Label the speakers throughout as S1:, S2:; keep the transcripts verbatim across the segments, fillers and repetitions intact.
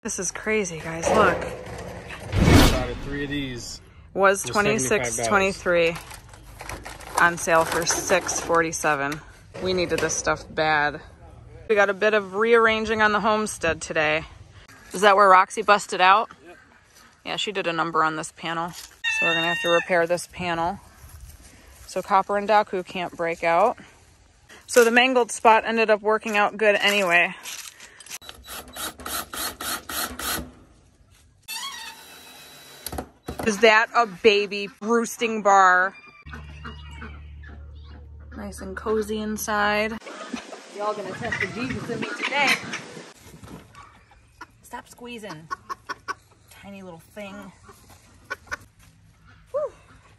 S1: This is crazy, guys. Look.
S2: About three of these
S1: was twenty-six twenty-three on sale for six forty-seven. We needed this stuff bad. We got a bit of rearranging on the homestead today. Is that where Roxy busted out?
S2: Yep.
S1: Yeah, she did a number on this panel. So we're gonna have to repair this panel so Copper and Daku can't break out. So the mangled spot ended up working out good anyway. Is that a baby roosting bar? Nice and cozy inside. Y'all gonna test the Jesus in me today. Stop squeezing. Tiny little thing. Whew.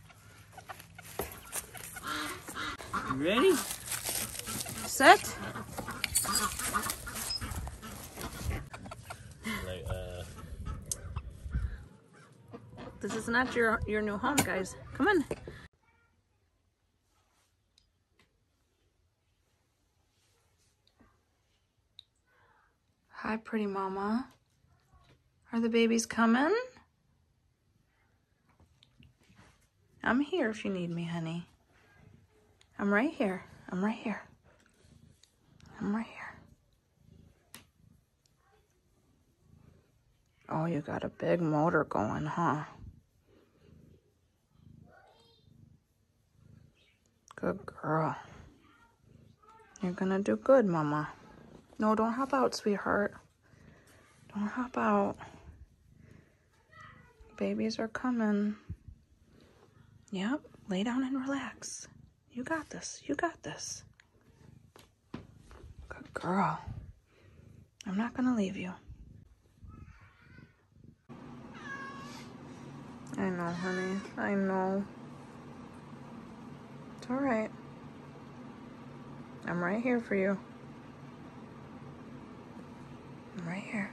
S2: You ready?
S1: Set.
S2: Like, uh...
S1: This is not your, your new home, guys. Come on. Hi, pretty mama. Are the babies coming? I'm here if you need me, honey. I'm right here. I'm right here. I'm right here. Oh, you got a big motor going, huh? Good girl. You're gonna do good, mama. No, don't hop out, sweetheart. Don't hop out. Babies are coming. Yep, lay down and relax. You got this. You got this. Good girl. I'm not gonna leave you. I know, honey. I know. It's all right. I'm right here for you. I'm right here.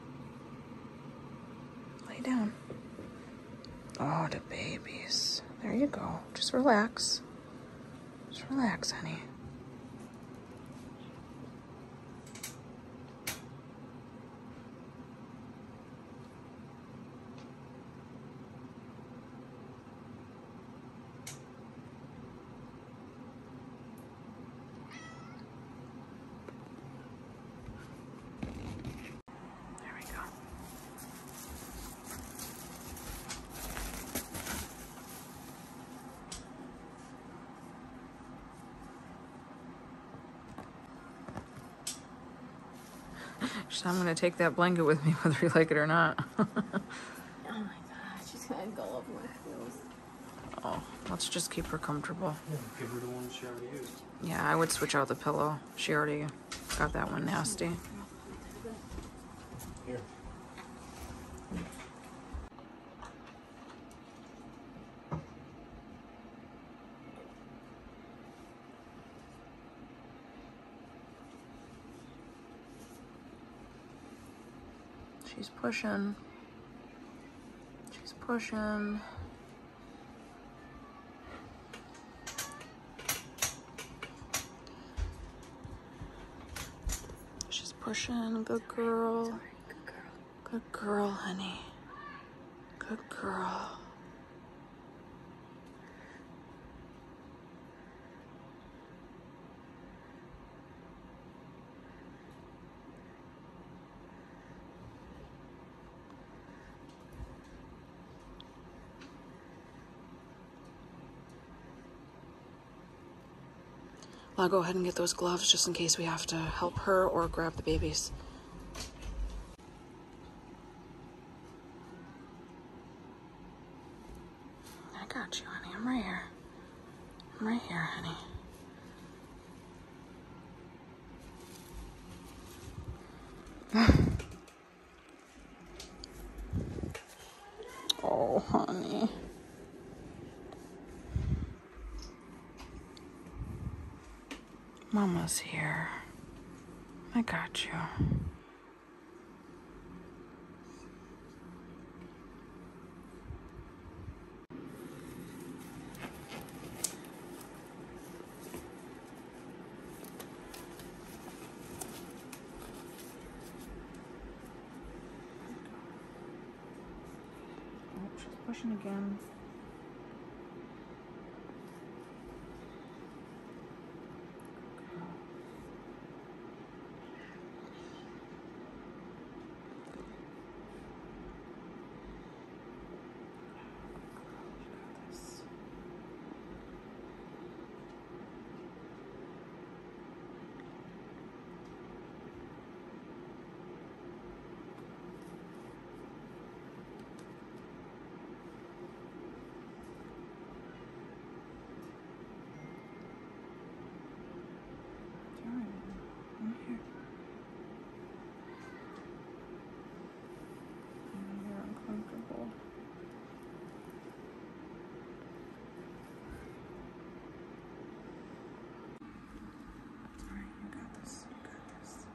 S1: Lay down. Oh, the babies. There you go. Just relax. Just relax, honey. So I'm gonna take that blanket with me whether you like it or not.
S3: Oh my god, she's gonna go over my heels.
S1: Oh, let's just keep her comfortable.
S2: Yeah, give her the one she already used.
S1: Yeah, I would switch out the pillow. She already got that one nasty.
S2: Here.
S1: She's pushing. She's pushing. She's pushing. Good girl.
S3: Good girl.
S1: Good girl, honey. Good girl. I'll go ahead and get those gloves just in case we have to help her or grab the babies. I got you, honey. I'm right here. I'm right here, honey. Oh, honey. Mama's here. I got you. she's pushing again. I'm here. You're uncomfortable. Alright, you got this. You got this.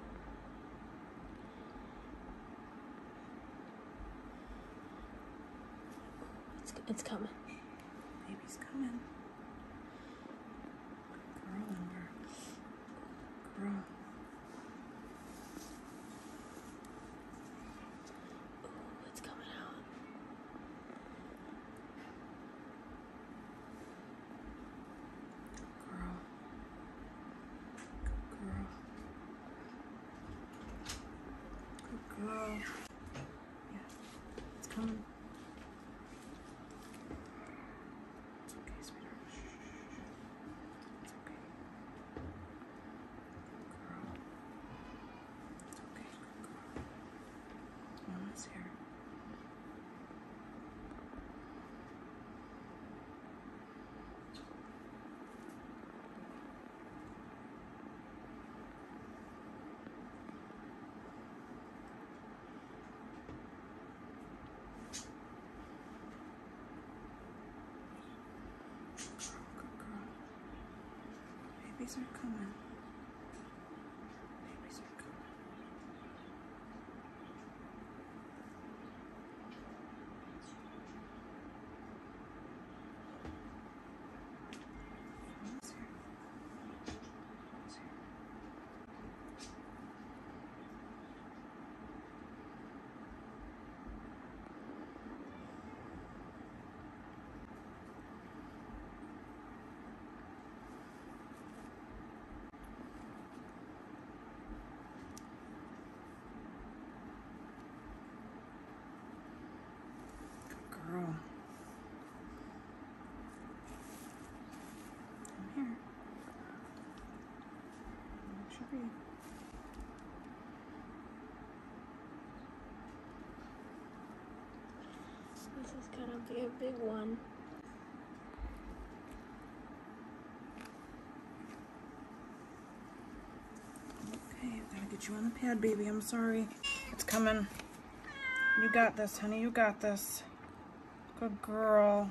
S3: It's, it's coming.
S1: Baby's coming. Girl, Ember. Girl.
S3: Ooh, it's coming out.
S1: Girl. Good girl. Good girl. Yeah, it's coming. It's okay, sweetheart. Shh. It's okay. Good girl. It's okay, good girl. Mama's here. Good girl. Babies are coming. Babies are coming. Mama's here. Mama's here. Good girl. I'm here. Where should be?
S3: This is gonna be a big one.
S1: Okay, gotta get you on the pad, baby. I'm sorry. It's coming. You got this, honey. You got this. Good girl.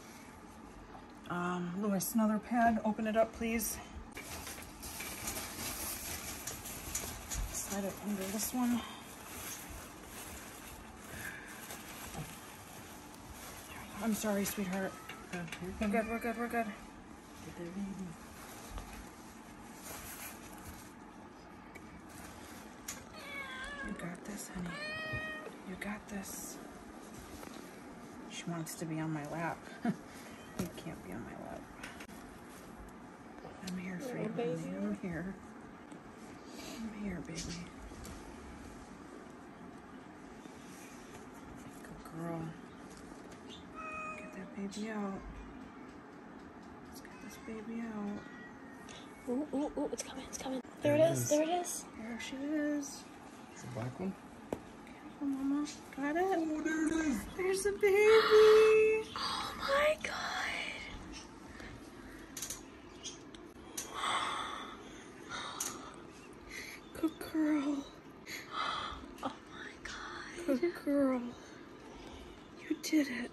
S1: Um, Lewis, another pad. Open it up, please. Slide it under this one. I'm sorry, sweetheart. We're good, we're good, we're good.
S2: Get that baby.
S1: You got this, honey. You got this. She wants to be on my lap. You can't be on my lap. I'm here for you,
S3: Little
S1: honey.
S3: baby.
S1: I'm here. I'm here, baby. Good girl. Get that baby out. Let's get this baby out.
S3: Ooh, ooh, ooh, it's coming, it's coming. There, there it is. is, there it is.
S1: There she is.
S2: It's a black one?
S1: Careful, Mama. Got it?
S2: Oh, there it is.
S1: There's the baby.
S3: Oh my god.
S1: Good girl.
S3: Oh my god.
S1: Good girl. You did it.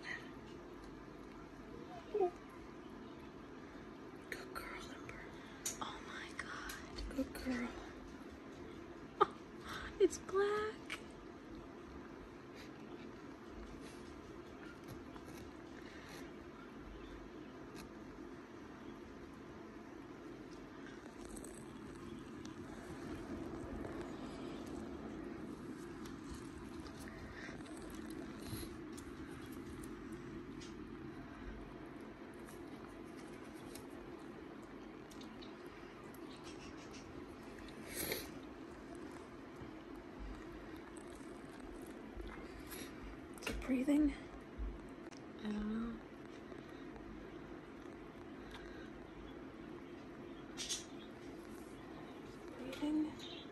S1: Good girl, Ember.
S3: Oh my god.
S1: Good girl.
S3: Oh, it's black.
S1: breathing?
S3: I don't know.
S1: Breathing?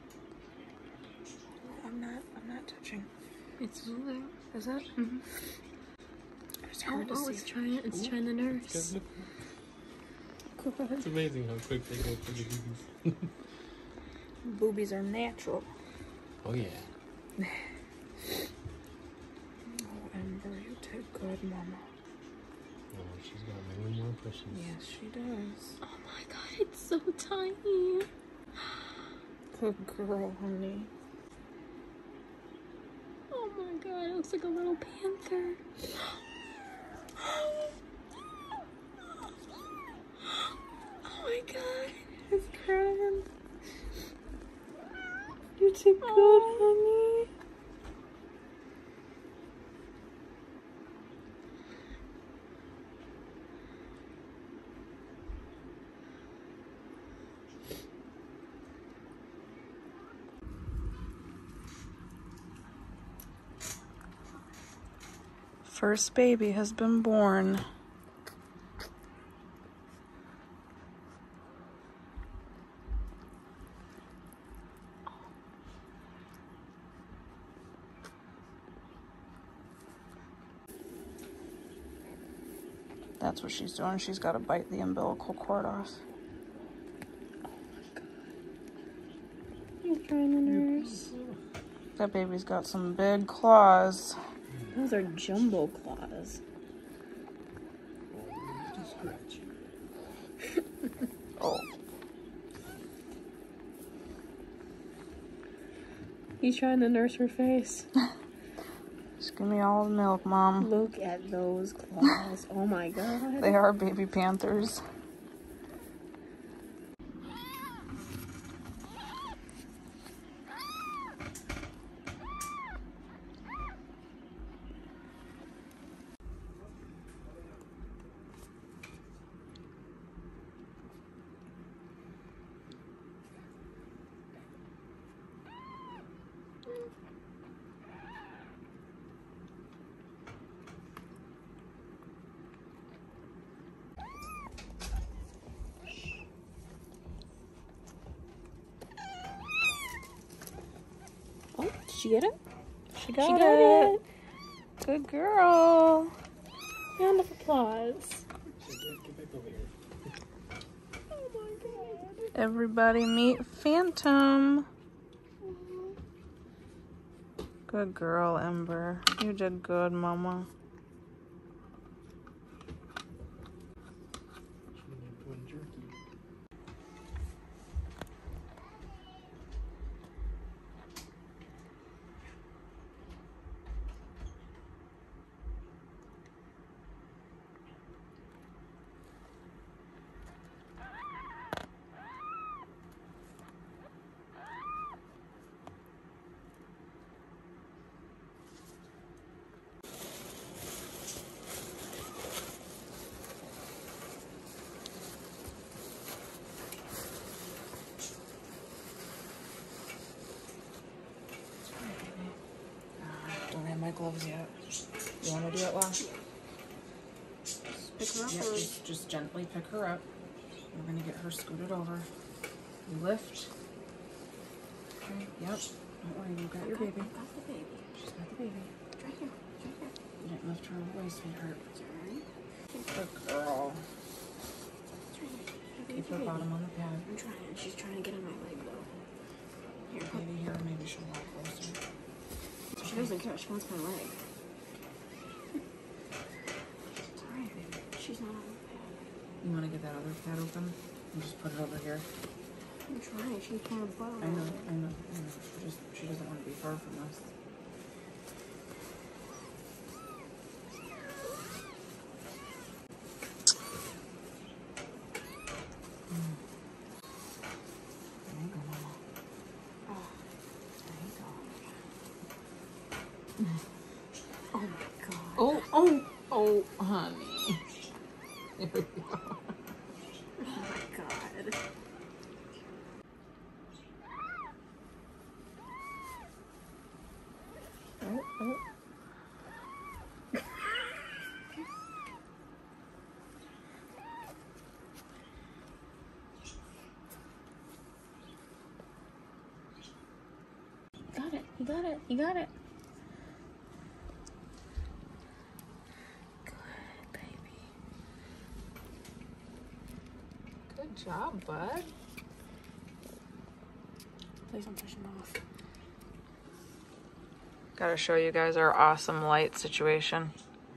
S1: I'm not, I'm not touching.
S3: It's moving.
S1: Is it?
S3: Mm-hmm.
S1: It's
S3: Oh,
S1: hard to
S3: oh,
S1: see.
S3: it's trying. It's trying to nurse.
S2: It's amazing how quick they go for the boobies.
S1: Boobies are natural.
S2: Oh yeah.
S1: Oh, Ember, you take good, Mama.
S2: Oh, she's got many more pushes.
S1: Yes, she does.
S3: Oh my god, it's so tiny.
S1: Good girl, honey.
S3: Oh my god, it looks like a little panther. Oh my god.
S1: It's crying. You did good, honey. First baby has been born. That's what she's doing. She's got to bite the umbilical cord off.
S3: You're trying to nurse.
S1: That baby's got some big claws.
S3: Those are jumbo claws.
S2: Just scratch.
S1: Oh.
S3: He's trying to nurse her face.
S1: Just give me all the milk, Mom.
S3: Look at those claws. Oh my god.
S1: They are baby panthers.
S3: Oh, did she get it?
S1: She got,
S3: She got
S1: it.
S3: it.
S1: Good girl.
S3: Round of applause.
S2: Get back over here.
S3: Oh my god.
S1: Everybody meet Phantom. Good girl, Ember. You did good, Mama.
S2: One jerky.
S1: Don't have my gloves yet. You want to do it, Wa?
S3: Pick her up
S1: Yep,
S3: or-
S1: just, just gently pick her up. We're gonna get her scooted over. You lift. Okay, yep. Don't worry, you got your baby.
S3: I got the baby.
S1: She's got the baby.
S3: It's right here. It's right here.
S1: You didn't lift her away, sweetheart.
S3: It's alright.
S1: Good girl.
S3: It's right here.
S1: Keep her bottom on the pad.
S3: I'm trying. She's trying to get on my leg though. Here.
S1: Maybe here, maybe she'll walk closer.
S3: She doesn't care. She wants my leg.
S1: It's alright, baby.
S3: She's not on the pad.
S1: You want to get that other pad open? And just put it over here.
S3: I'm trying. She's kind of bottom.
S1: I know, I know, I know. She just, she doesn't want to be far from us. Mm. There you go, Mama. Oh, there you go.
S3: Oh my god.
S1: Oh, oh, oh, honey. There we go.
S3: Oh my god.
S1: Oh, oh.
S3: You got it. You got it. Good, baby.
S1: Good job, bud.
S3: Please don't push him off.
S1: Gotta show you guys our awesome light situation.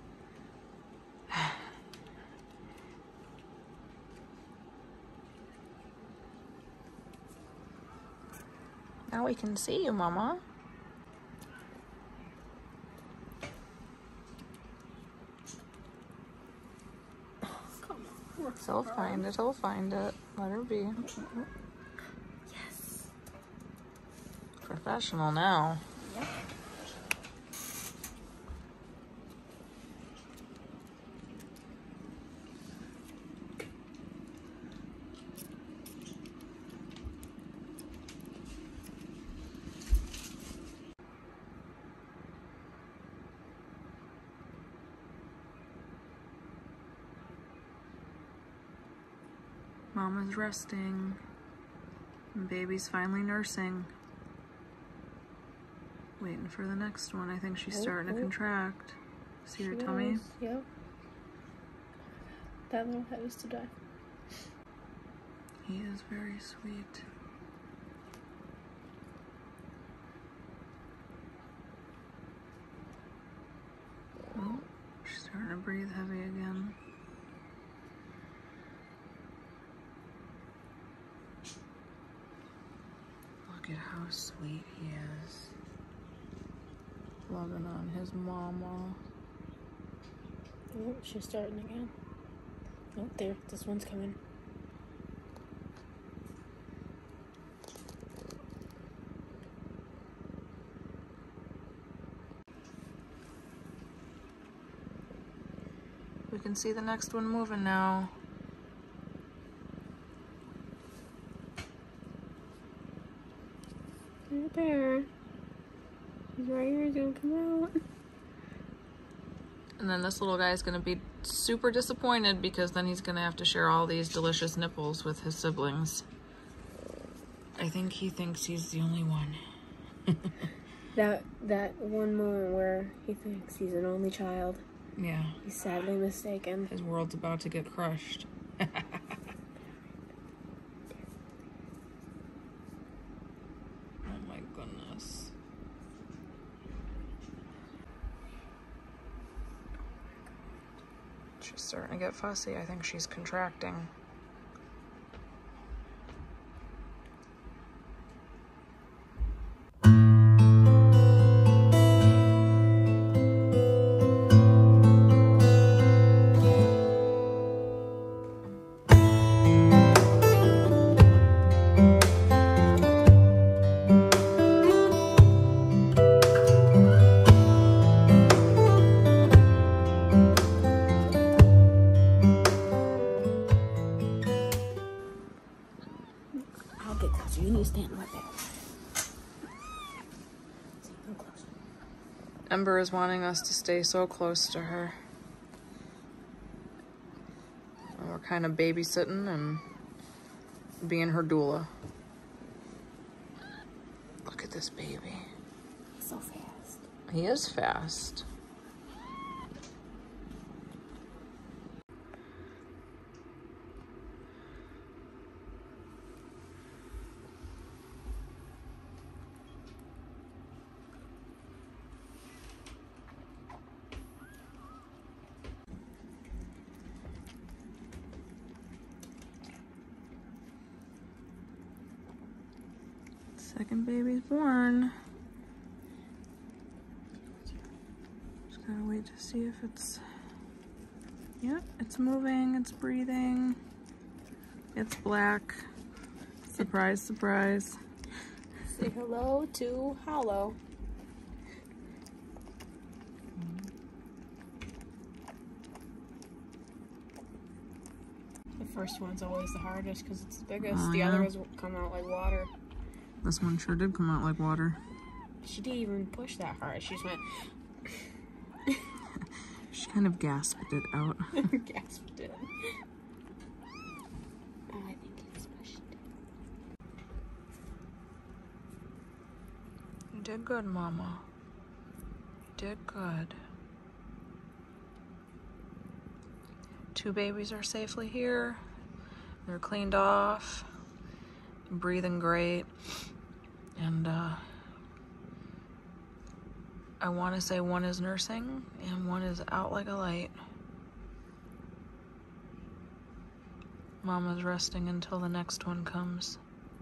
S1: Now we can see you, Mama.
S3: Come on.
S1: She'll find it, he'll find it. Let her be.
S3: Yes.
S1: Professional now.
S3: Yep.
S1: Mama's resting. And baby's finally nursing. Waiting for the next one. I think she's
S3: Oh,
S1: starting to
S3: oh.
S1: contract. See her
S3: She
S1: tummy?
S3: is, Yep. That little head is to die.
S1: He is very sweet. Oh, she's starting to breathe heavy again. Look at how sweet he is. Loving on his mama.
S3: Oh, she's starting again. Oh, there. This one's coming.
S1: We can see the next one moving now.
S3: Right there. He's right here. He's gonna come out.
S1: And then this little guy is going to be super disappointed because then he's going to have to share all these delicious nipples with his siblings. I think he thinks he's the only one.
S3: That that one moment where he thinks he's an only child.
S1: Yeah.
S3: He's sadly mistaken.
S1: His world's about to get crushed. Oh my goodness. She's starting to get fussy. I think she's contracting.
S3: I'll get closer. You need to stand right there. Come closer.
S1: Ember is wanting us to stay so close to her. We're kind of babysitting and being her doula. Look at this baby.
S3: So fast.
S1: He is fast. Second baby's born. Just gotta wait to see if it's, yeah, it's moving, it's breathing. It's black. Surprise, surprise.
S3: Say hello to Hollow. The first one's always the hardest because it's the biggest.
S1: Oh,
S3: the
S1: yeah.
S3: other ones will come out like water.
S1: This one sure did come out like water.
S3: She didn't even push that hard. She just went
S1: She kind of gasped it out.
S3: gasped it. Oh, I think it's pushed.
S1: Did good, Mama. Did good. Two babies are safely here. They're cleaned off, breathing great, and uh, I want to say one is nursing and one is out like a light. Mama's resting until the next one comes.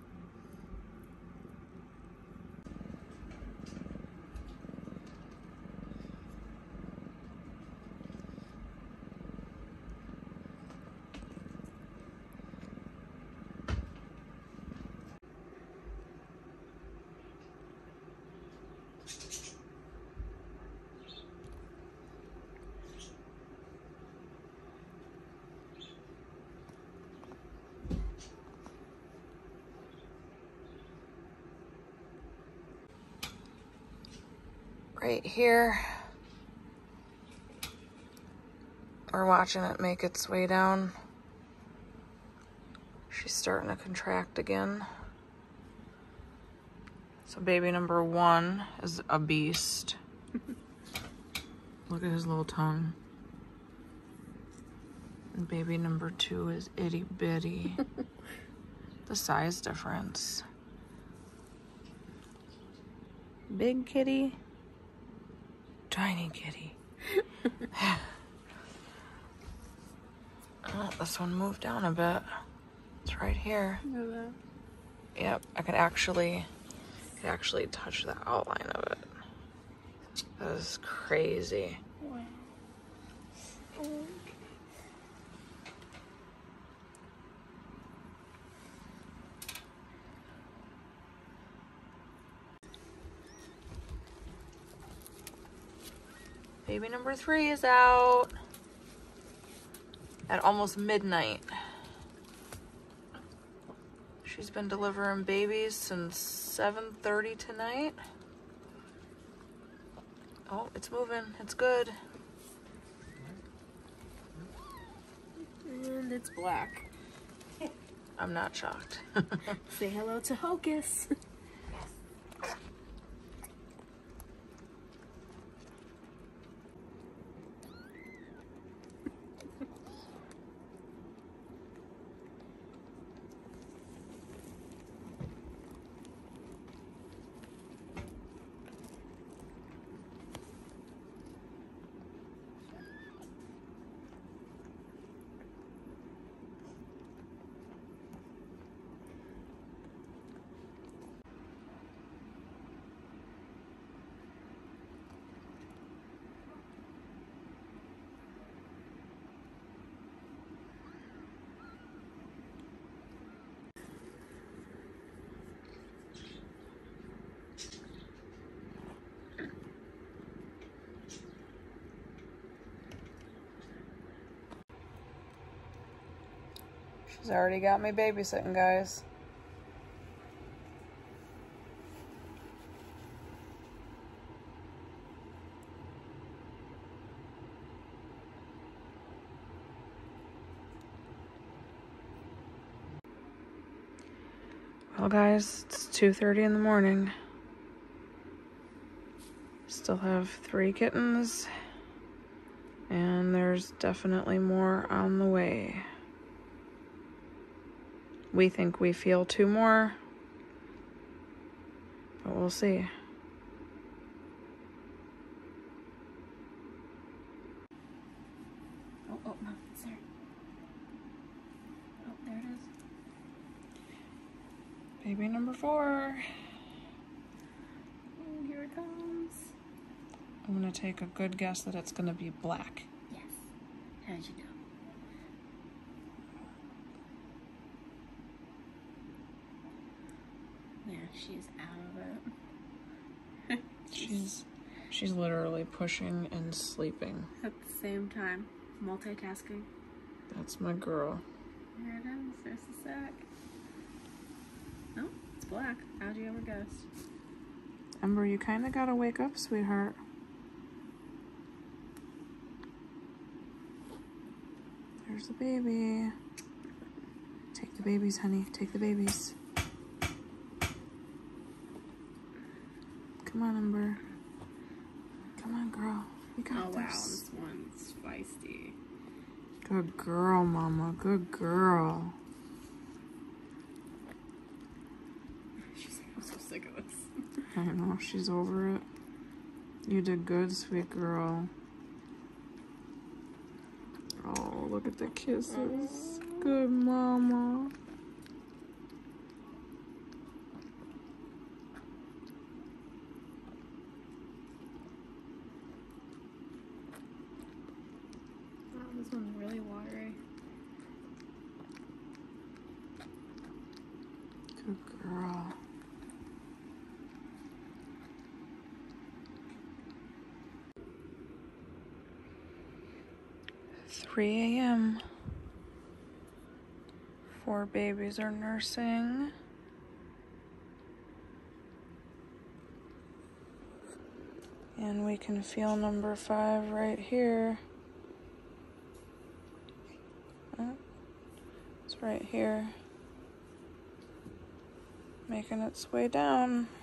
S1: Right here, we're watching it make its way down. She's starting to contract again. So baby number one is a beast. Look at his little tongue. And baby number two is itty bitty. The size difference. Big kitty. Tiny kitty. Oh, this one moved down a bit. It's right here. Yep, I could actually, could actually touch the outline of it. That is crazy.
S3: Wow.
S1: Baby number three is out at almost midnight. She's been delivering babies since seven thirty tonight. Oh, it's moving. It's good.
S3: And it's black.
S1: I'm not shocked.
S3: Say hello to Hocus.
S1: She's already got me babysitting, guys. Well, guys, it's two thirty in the morning. Still have three kittens, and there's definitely more on the way. We think we feel two more, but we'll see.
S3: Oh, oh, no, it's there. Oh, there it is.
S1: Baby number four.
S3: Oh, here it comes.
S1: I'm gonna take a good guess that it's gonna be black.
S3: Yes. How'd you know? Yeah, she's out of it.
S1: She's she's literally pushing and sleeping.
S3: At the same time, multitasking.
S1: That's my girl.
S3: Here it is. There's the sack. Oh, it's black. How'd you ever guess?
S1: Ember, you kind of gotta wake up, sweetheart. There's the baby. Take the babies, honey. Take the babies. Come on, Ember. Come on, girl. You got
S3: Oh
S1: this.
S3: wow, this one's feisty.
S1: Good girl, Mama. Good girl.
S3: She's like, I'm so sick of this.
S1: I know, she's over it. You did good, sweet girl. Oh, look at the kisses. Good Mama.
S3: Wow, this one's really watery.
S1: Good girl. three A M Four babies are nursing. And we can feel number five right here. Oh, it's right here. Making its way down.